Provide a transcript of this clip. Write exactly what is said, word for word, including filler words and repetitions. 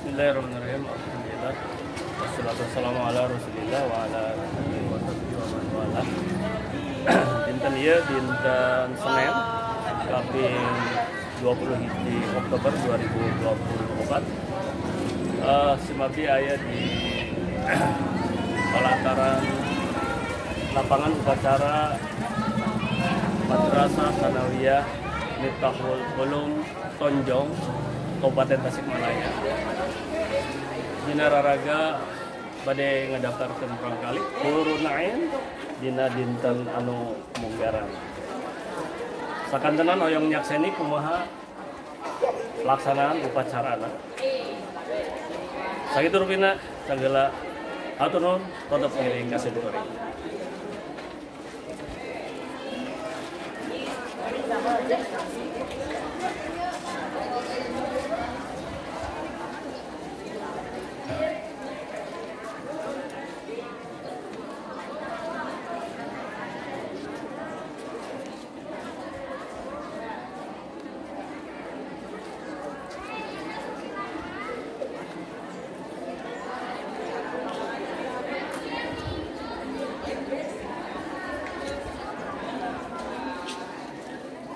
Bismillahirrahmanirrahim. Alhamdulillah. Wassalatu wassalamu ala Rasulillah wa ala alihi wa sahbihi wa man wala. Dinten ieu dinten Senin kaping dua puluh hiji Oktober dua ribu dua puluh empat. Uh, Simabdi aya di pelataran lapangan upacara Madrasah Sanawiyah Miftahul Ulum Tonjong, Kabupaten Tasikmalaya. Dina raraga bade ngadaftarkeun perangkali Hurun Ain dina dinten anu munggaran. Sakantenan hoyong nyakseni kumaha pelaksanaan upacarana. Sakitu rupina sagala hatur nuhun tetep ngiring ka Siduri. Thank you.